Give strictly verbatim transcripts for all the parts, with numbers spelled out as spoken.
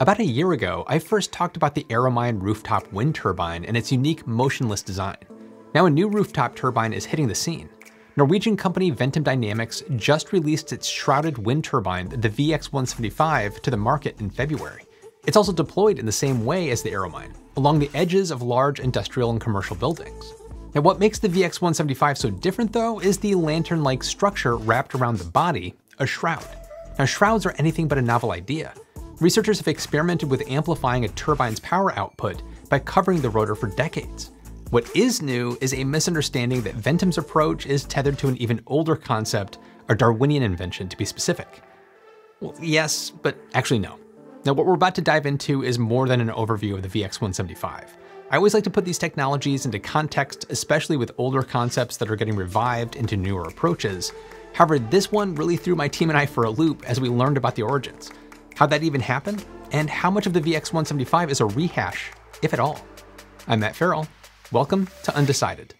About a year ago, I first talked about the Aeromine rooftop wind turbine and its unique motionless design. Now a new rooftop turbine is hitting the scene. Norwegian company Ventum Dynamics just released its Shrouded wind turbine, the V X one seventy-five, to the market in February. It's also deployed in the same way as the Aeromine, along the edges of large industrial and commercial buildings. Now what makes the V X one seventy-five so different though is the lantern-like structure wrapped around the body, a shroud. Now shrouds are anything but a novel idea. Researchers have experimented with amplifying a turbine's power output by covering the rotor for decades. What is new is a misunderstanding that Ventum's approach is tethered to an even older concept, a Darwinian invention to be specific. Well, yes, but actually no. Now what we're about to dive into is more than an overview of the V X one seventy-five. I always like to put these technologies into context, especially with older concepts that are getting revived into newer approaches. However, this one really threw my team and I for a loop as we learned about the origins, how that even happened, and how much of the V X one seventy-five is a rehash, if at all. I'm Matt Ferrell. Welcome to Undecided.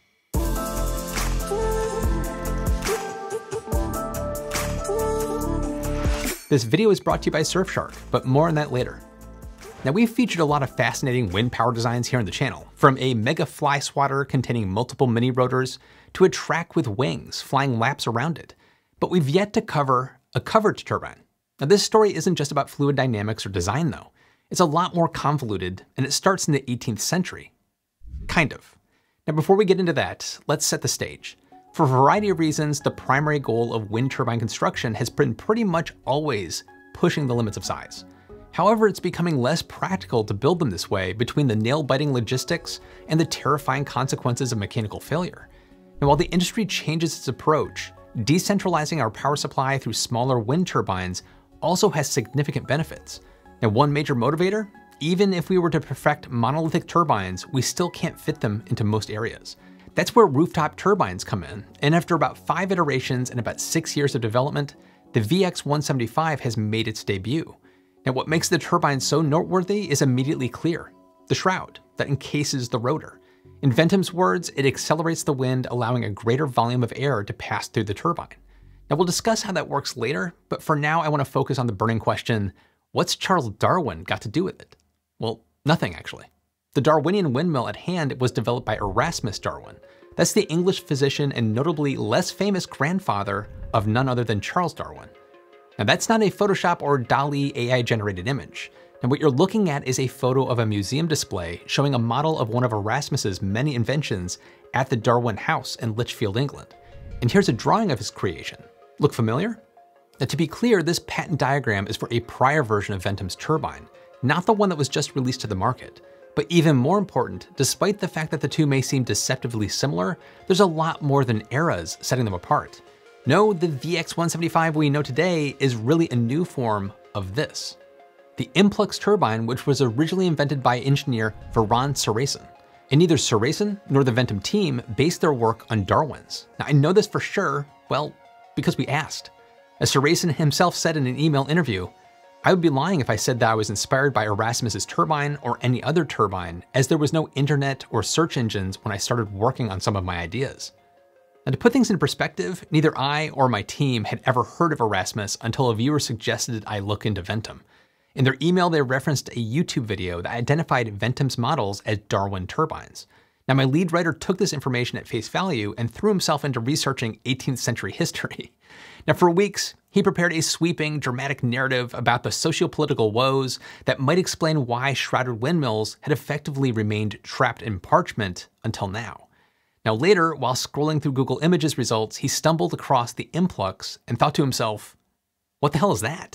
This video is brought to you by Surfshark, but more on that later. Now we've featured a lot of fascinating wind power designs here on the channel, from a mega fly swatter containing multiple mini rotors to a track with wings flying laps around it. But we've yet to cover a covered turbine. Now this story isn't just about fluid dynamics or design though. It's a lot more convoluted, and it starts in the eighteenth century. Kind of. Now before we get into that, let's set the stage. For a variety of reasons, the primary goal of wind turbine construction has been pretty much always pushing the limits of size. However, it's becoming less practical to build them this way between the nail-biting logistics and the terrifying consequences of mechanical failure. Now while the industry changes its approach, decentralizing our power supply through smaller wind turbines also has significant benefits. Now one major motivator, even if we were to perfect monolithic turbines, we still can't fit them into most areas. That's where rooftop turbines come in, and after about five iterations and about six years of development, the V X one seventy-five has made its debut. Now what makes the turbine so noteworthy is immediately clear: the shroud that encases the rotor. In Ventum's words, it accelerates the wind, allowing a greater volume of air to pass through the turbine. Now we'll discuss how that works later, but for now I want to focus on the burning question: what's Charles Darwin got to do with it? Well, nothing actually. The Darwinian windmill at hand was developed by Erasmus Darwin. That's the English physician and notably less famous grandfather of none other than Charles Darwin. Now that's not a Photoshop or DALL-E A I generated image. And what you're looking at is a photo of a museum display showing a model of one of Erasmus's many inventions at the Darwin House in Lichfield, England. And here's a drawing of his creation. Look familiar? Now to be clear, this patent diagram is for a prior version of Ventum's turbine, not the one that was just released to the market. But even more important, despite the fact that the two may seem deceptively similar, there's a lot more than eras setting them apart. No, the V X one seventy-five we know today is really a new form of this. The Influx turbine, which was originally invented by engineer Veron Sarasen. And neither Sarasen nor the Ventum team based their work on Darwin's. Now I know this for sure, well, because we asked. As Sarasen himself said in an email interview, "I would be lying if I said that I was inspired by Erasmus's turbine or any other turbine, as there was no internet or search engines when I started working on some of my ideas." Now to put things in perspective, neither I or my team had ever heard of Erasmus until a viewer suggested I look into Ventum. In their email, they referenced a YouTube video that identified Ventum's models as Darwin turbines. Now my lead writer took this information at face value and threw himself into researching eighteenth century history. Now for weeks, he prepared a sweeping, dramatic narrative about the socio-political woes that might explain why shrouded windmills had effectively remained trapped in parchment until now. Now later, while scrolling through Google Images results, he stumbled across the Influx and thought to himself, what the hell is that?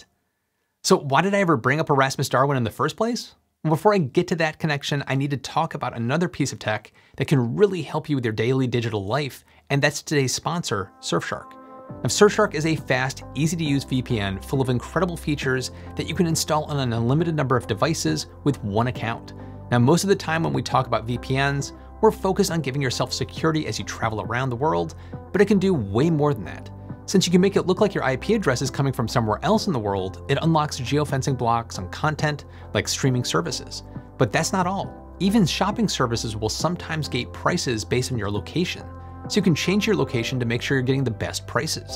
So why did I ever bring up Erasmus Darwin in the first place? Well, before I get to that connection, I need to talk about another piece of tech that can really help you with your daily digital life, and that's today's sponsor, Surfshark. Now, Surfshark is a fast, easy-to-use V P N full of incredible features that you can install on an unlimited number of devices with one account. Now, most of the time when we talk about V P Ns, we're focused on giving yourself security as you travel around the world, but it can do way more than that. Since you can make it look like your I P address is coming from somewhere else in the world, it unlocks geofencing blocks on content like streaming services. But that's not all. Even shopping services will sometimes gate prices based on your location, so you can change your location to make sure you're getting the best prices.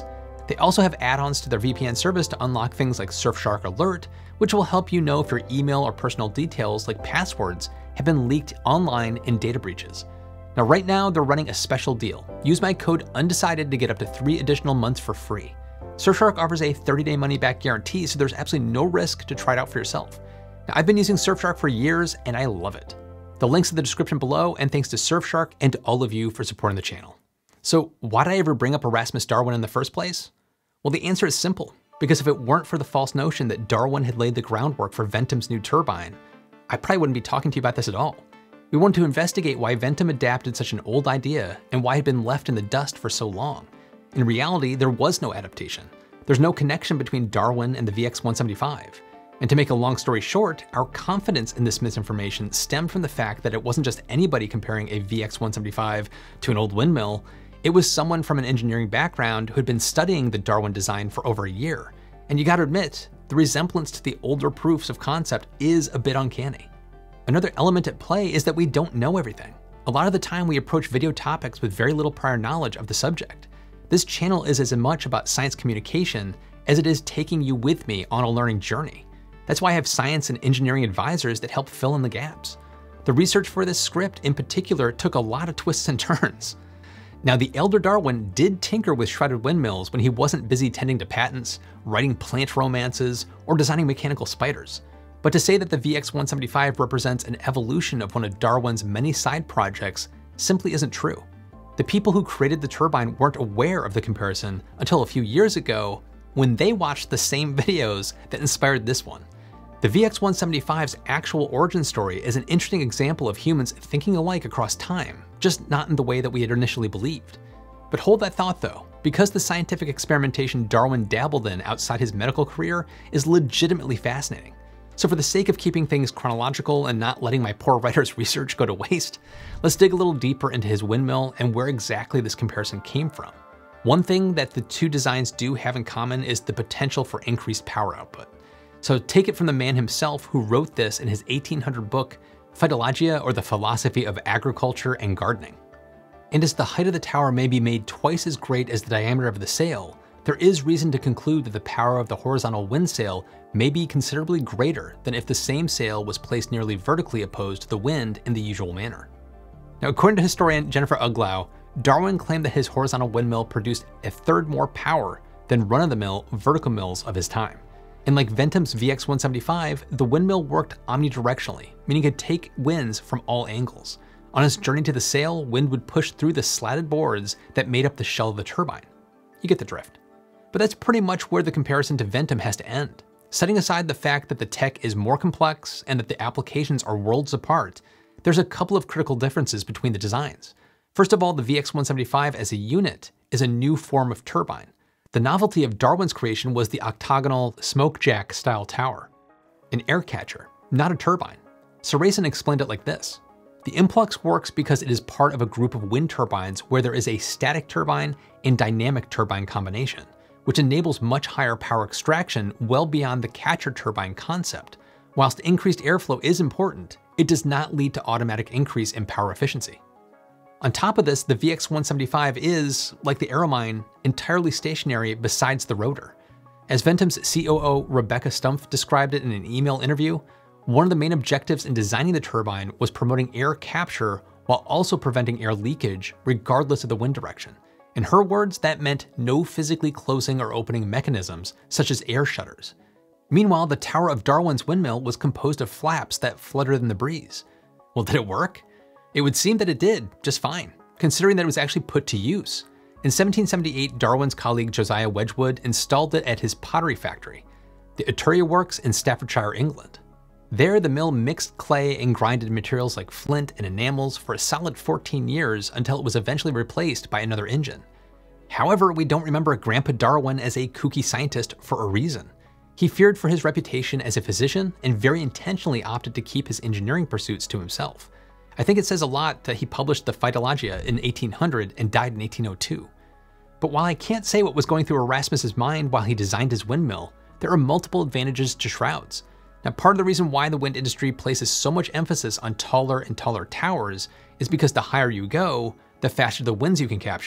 They also have add-ons to their V P N service to unlock things like Surfshark Alert, which will help you know if your email or personal details like passwords have been leaked online in data breaches. Now right now, they're running a special deal. Use my code Undecided to get up to three additional months for free. Surfshark offers a thirty day money-back guarantee, so there's absolutely no risk to try it out for yourself. Now, I've been using Surfshark for years, and I love it. The link's in the description below, and thanks to Surfshark and to all of you for supporting the channel. So why did I ever bring up Erasmus Darwin in the first place? Well, the answer is simple, because if it weren't for the false notion that Darwin had laid the groundwork for Ventum's new turbine, I probably wouldn't be talking to you about this at all. We wanted to investigate why Ventum adapted such an old idea and why it had been left in the dust for so long. In reality, there was no adaptation. There's no connection between Darwin and the V X one seventy-five. And to make a long story short, our confidence in this misinformation stemmed from the fact that it wasn't just anybody comparing a V X one seventy-five to an old windmill. It was someone from an engineering background who had been studying the Darwin design for over a year. And you gotta admit, the resemblance to the older proofs of concept is a bit uncanny. Another element at play is that we don't know everything. A lot of the time we approach video topics with very little prior knowledge of the subject. This channel is as much about science communication as it is taking you with me on a learning journey. That's why I have science and engineering advisors that help fill in the gaps. The research for this script in particular took a lot of twists and turns. Now, the elder Darwin did tinker with shrouded windmills when he wasn't busy tending to patents, writing plant romances, or designing mechanical spiders. But to say that the V X one seventy-five represents an evolution of one of Darwin's many side projects simply isn't true. The people who created the turbine weren't aware of the comparison until a few years ago when they watched the same videos that inspired this one. The V X one seventy-five's actual origin story is an interesting example of humans thinking alike across time, just not in the way that we had initially believed. But hold that thought though, because the scientific experimentation Darwin dabbled in outside his medical career is legitimately fascinating. So for the sake of keeping things chronological and not letting my poor writer's research go to waste, let's dig a little deeper into his windmill and where exactly this comparison came from. One thing that the two designs do have in common is the potential for increased power output. So take it from the man himself who wrote this in his eighteen hundred book, Phytologia, or the Philosophy of Agriculture and Gardening. And as the height of the tower may be made twice as great as the diameter of the sail, there is reason to conclude that the power of the horizontal wind sail may be considerably greater than if the same sail was placed nearly vertically opposed to the wind in the usual manner. Now, according to historian Jennifer Uglow, Darwin claimed that his horizontal windmill produced a third more power than run-of-the-mill vertical mills of his time. And like Ventum's V X one seventy-five, the windmill worked omnidirectionally, meaning it could take winds from all angles. On its journey to the sail, wind would push through the slatted boards that made up the shell of the turbine. You get the drift. But that's pretty much where the comparison to Ventum has to end. Setting aside the fact that the tech is more complex and that the applications are worlds apart, there's a couple of critical differences between the designs. First of all, the V X one seventy-five as a unit is a new form of turbine. The novelty of Darwin's creation was the octagonal smokejack style tower, an air catcher, not a turbine. Sarazen explained it like this. The implex works because it is part of a group of wind turbines where there is a static turbine and dynamic turbine combination, which enables much higher power extraction well beyond the catcher turbine concept. Whilst increased airflow is important, it does not lead to automatic increase in power efficiency. On top of this, the V X one seventy-five is, like the Aeromine, entirely stationary besides the rotor. As Ventum's C O O Rebecca Stumpf described it in an email interview, one of the main objectives in designing the turbine was promoting air capture while also preventing air leakage regardless of the wind direction. In her words, that meant no physically closing or opening mechanisms, such as air shutters. Meanwhile, the tower of Darwin's windmill was composed of flaps that fluttered in the breeze. Well, did it work? It would seem that it did, just fine, considering that it was actually put to use. In seventeen seventy-eight, Darwin's colleague Josiah Wedgwood installed it at his pottery factory, the Etruria Works in Staffordshire, England. There, the mill mixed clay and grinded materials like flint and enamels for a solid fourteen years until it was eventually replaced by another engine. However, we don't remember Grandpa Darwin as a kooky scientist for a reason. He feared for his reputation as a physician and very intentionally opted to keep his engineering pursuits to himself. I think it says a lot that he published the Phytologia in eighteen hundred and died in eighteen oh two. But while I can't say what was going through Erasmus's mind while he designed his windmill, there are multiple advantages to shrouds. Now, part of the reason why the wind industry places so much emphasis on taller and taller towers is because the higher you go, the faster the winds you can capture,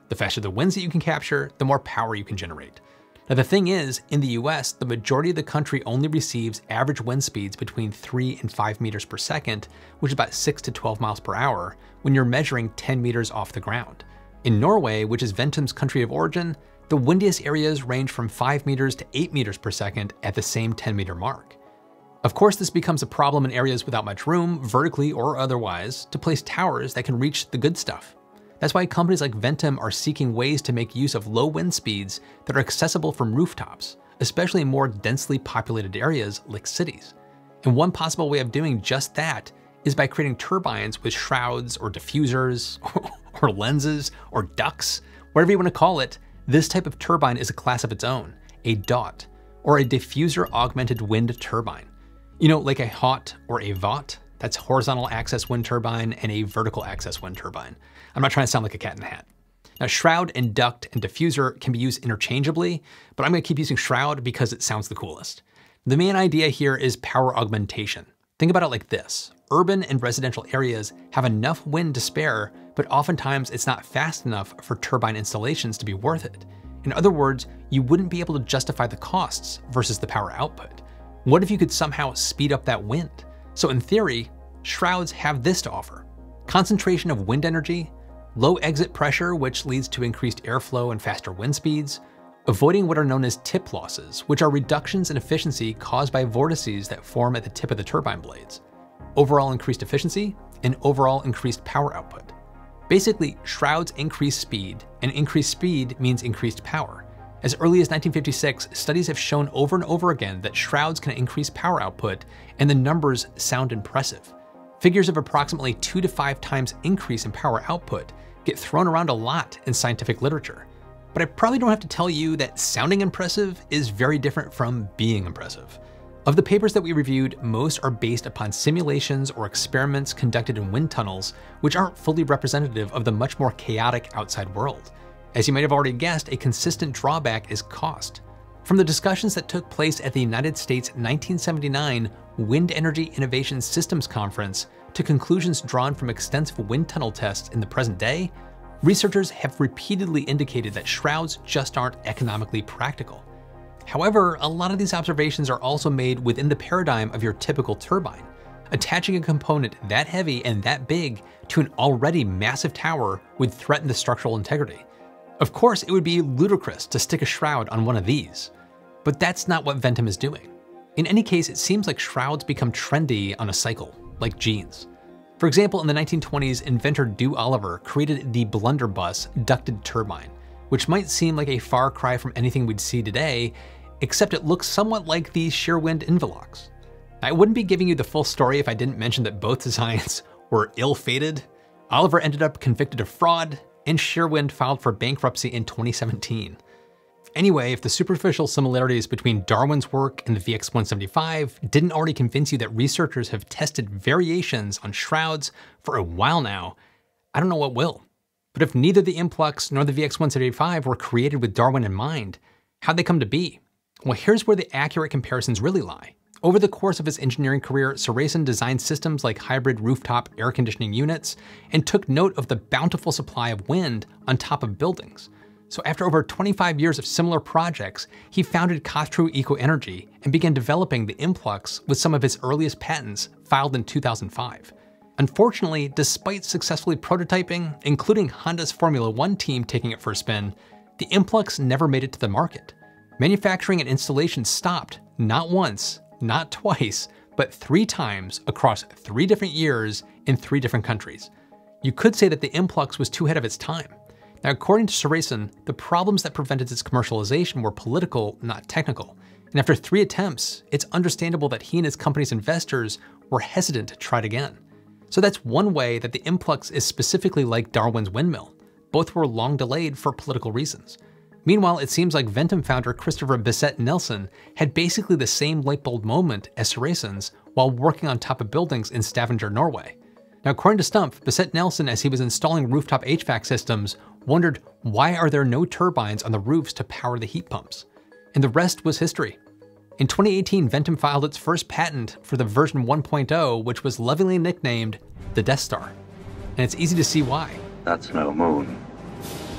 The faster the winds that you can capture, the more power you can generate. Now the thing is, in the U S, the majority of the country only receives average wind speeds between three and five meters per second, which is about six to twelve miles per hour, when you're measuring ten meters off the ground. In Norway, which is Ventum's country of origin, the windiest areas range from five meters to eight meters per second at the same ten meter mark. Of course, this becomes a problem in areas without much room, vertically or otherwise, to place towers that can reach the good stuff. That's why companies like Ventum are seeking ways to make use of low wind speeds that are accessible from rooftops, especially in more densely populated areas like cities. And one possible way of doing just that is by creating turbines with shrouds or diffusers or lenses or ducts, whatever you want to call it. This type of turbine is a class of its own, a D O T, or a diffuser augmented wind turbine. You know, like a H O T or a V O T, that's horizontal axis wind turbine and a vertical axis wind turbine. I'm not trying to sound like a cat in the hat. Now, shroud and duct and diffuser can be used interchangeably, but I'm gonna keep using shroud because it sounds the coolest. The main idea here is power augmentation. Think about it like this. Urban and residential areas have enough wind to spare, but oftentimes it's not fast enough for turbine installations to be worth it. In other words, you wouldn't be able to justify the costs versus the power output. What if you could somehow speed up that wind? So in theory, shrouds have this to offer: concentration of wind energy, low exit pressure, which leads to increased airflow and faster wind speeds, avoiding what are known as tip losses, which are reductions in efficiency caused by vortices that form at the tip of the turbine blades, overall increased efficiency, and overall increased power output. Basically, shrouds increase speed, and increased speed means increased power. As early as nineteen fifty-six, studies have shown over and over again that shrouds can increase power output, and the numbers sound impressive. Figures of approximately two to five times increase in power output get thrown around a lot in scientific literature. But I probably don't have to tell you that sounding impressive is very different from being impressive. Of the papers that we reviewed, most are based upon simulations or experiments conducted in wind tunnels, which aren't fully representative of the much more chaotic outside world. As you might have already guessed, a consistent drawback is cost. From the discussions that took place at the United States nineteen seventy-nine Wind Energy Innovation Systems Conference to conclusions drawn from extensive wind tunnel tests in the present day, researchers have repeatedly indicated that shrouds just aren't economically practical. However, a lot of these observations are also made within the paradigm of your typical turbine. Attaching a component that heavy and that big to an already massive tower would threaten the structural integrity. Of course, it would be ludicrous to stick a shroud on one of these, but that's not what Ventum is doing. In any case, it seems like shrouds become trendy on a cycle, like jeans. For example, in the nineteen twenties, inventor Dew Oliver created the blunderbuss ducted turbine, which might seem like a far cry from anything we'd see today, except it looks somewhat like the Shearwind Invelox. I wouldn't be giving you the full story if I didn't mention that both designs were ill-fated. Oliver ended up convicted of fraud, and Shearwind filed for bankruptcy in twenty seventeen. Anyway, if the superficial similarities between Darwin's work and the V X one seventy-five didn't already convince you that researchers have tested variations on shrouds for a while now, I don't know what will. But if neither the Implux nor the V X one seventy-five were created with Darwin in mind, how'd they come to be? Well, here's where the accurate comparisons really lie. Over the course of his engineering career, Sorensen designed systems like hybrid rooftop air conditioning units and took note of the bountiful supply of wind on top of buildings. So after over twenty-five years of similar projects, he founded Kostru Eco Energy and began developing the Implux with some of his earliest patents filed in two thousand five. Unfortunately, despite successfully prototyping, including Honda's Formula One team taking it for a spin, the Implux never made it to the market. Manufacturing and installation stopped, not once, not twice, but three times across three different years in three different countries. You could say that the Implux was too ahead of its time. Now, according to Sorensen, the problems that prevented its commercialization were political, not technical. And after three attempts, it's understandable that he and his company's investors were hesitant to try it again. So that's one way that the Implux is specifically like Darwin's windmill. Both were long delayed for political reasons. Meanwhile, it seems like Ventum founder Christopher Bissett Nelson had basically the same lightbulb moment as Sorensen's while working on top of buildings in Stavanger, Norway. Now, according to Stump, Bissett Nelson, as he was installing rooftop H V A C systems, wondered why are there no turbines on the roofs to power the heat pumps? And the rest was history. In twenty eighteen, Ventum filed its first patent for the version one point oh, which was lovingly nicknamed the Death Star. And it's easy to see why. That's no moon.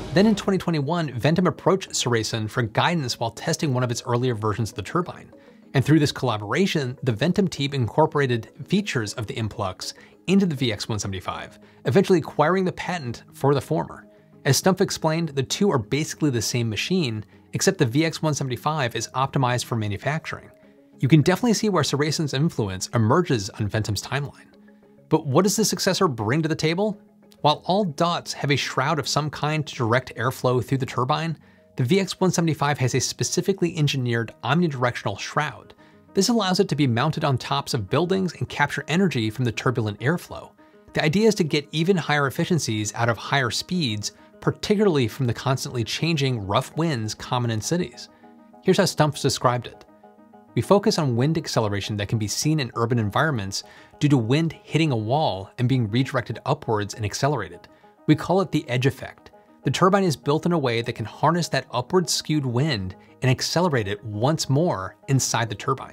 Then in twenty twenty-one, Ventum approached Sarasen for guidance while testing one of its earlier versions of the turbine. And through this collaboration, the Ventum team incorporated features of the Influx into the V X one seventy-five, eventually acquiring the patent for the former. As Stumpf explained, the two are basically the same machine, except the V X one seventy-five is optimized for manufacturing. You can definitely see where Sarasen's influence emerges on Ventum's timeline. But what does the successor bring to the table? While all dots have a shroud of some kind to direct airflow through the turbine, the V X one seventy-five has a specifically engineered omnidirectional shroud. This allows it to be mounted on tops of buildings and capture energy from the turbulent airflow. The idea is to get even higher efficiencies out of higher speeds, particularly from the constantly changing rough winds common in cities. Here's how Stumpf described it. We focus on wind acceleration that can be seen in urban environments due to wind hitting a wall and being redirected upwards and accelerated. We call it the edge effect. The turbine is built in a way that can harness that upward skewed wind and accelerate it once more inside the turbine.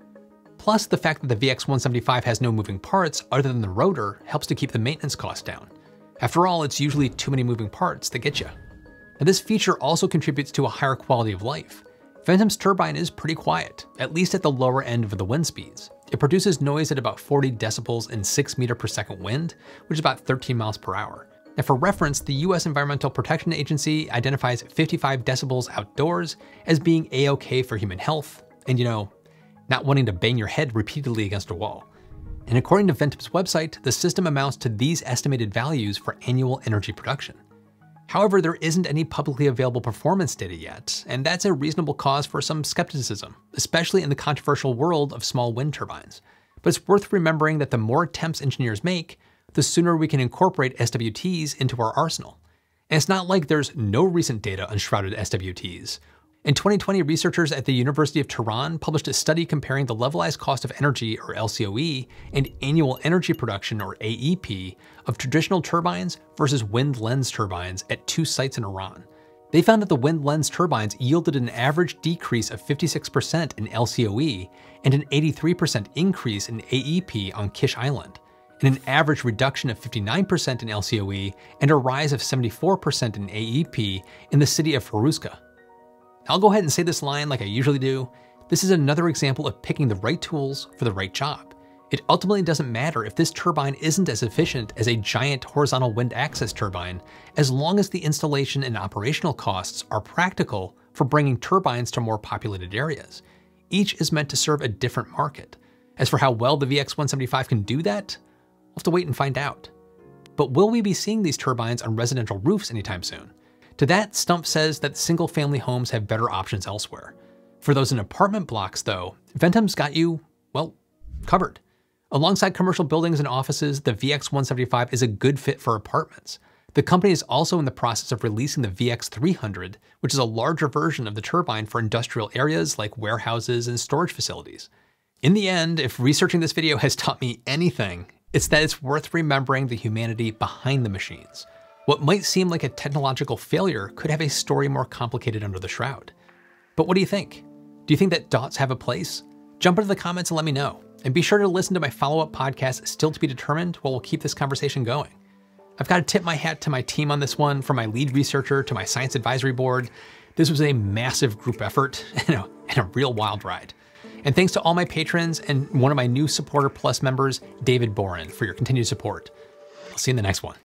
Plus, the fact that the V X one seventy-five has no moving parts other than the rotor helps to keep the maintenance costs down. After all, it's usually too many moving parts that get you. Now, this feature also contributes to a higher quality of life. Ventum's turbine is pretty quiet, at least at the lower end of the wind speeds. It produces noise at about forty decibels in six meter per second wind, which is about thirteen miles per hour. Now for reference, the U S Environmental Protection Agency identifies fifty-five decibels outdoors as being A-okay for human health, and you know, not wanting to bang your head repeatedly against a wall. And according to Ventum's website, the system amounts to these estimated values for annual energy production. However, there isn't any publicly available performance data yet, and that's a reasonable cause for some skepticism, especially in the controversial world of small wind turbines. But it's worth remembering that the more attempts engineers make, the sooner we can incorporate S W Ts into our arsenal. And it's not like there's no recent data on shrouded S W Ts. In twenty twenty, researchers at the University of Tehran published a study comparing the levelized cost of energy, or L C O E, and annual energy production, or A E P, of traditional turbines versus wind lens turbines at two sites in Iran. They found that the wind lens turbines yielded an average decrease of fifty-six percent in L C O E and an eighty-three percent increase in A E P on Kish Island, and an average reduction of fifty-nine percent in L C O E and a rise of seventy-four percent in A E P in the city of Ferrell. I'll go ahead and say this line like I usually do. This is another example of picking the right tools for the right job. It ultimately doesn't matter if this turbine isn't as efficient as a giant horizontal wind access turbine, as long as the installation and operational costs are practical for bringing turbines to more populated areas. Each is meant to serve a different market. As for how well the V X one seventy-five can do that, we'll have to wait and find out. But will we be seeing these turbines on residential roofs anytime soon? To that, Stumpf says that single-family homes have better options elsewhere. For those in apartment blocks, though, Ventum's got you, well, covered. Alongside commercial buildings and offices, the V X one seventy-five is a good fit for apartments. The company is also in the process of releasing the V X three hundred, which is a larger version of the turbine for industrial areas like warehouses and storage facilities. In the end, if researching this video has taught me anything, it's that it's worth remembering the humanity behind the machines. What might seem like a technological failure could have a story more complicated under the shroud. But what do you think? Do you think that dots have a place? Jump into the comments and let me know. And be sure to listen to my follow-up podcast, Still to be Determined, while we'll keep this conversation going. I've got to tip my hat to my team on this one, from my lead researcher to my science advisory board. This was a massive group effort and a, and a real wild ride. And thanks to all my patrons and one of my new Supporter Plus members, David Boren, for your continued support. I'll see you in the next one.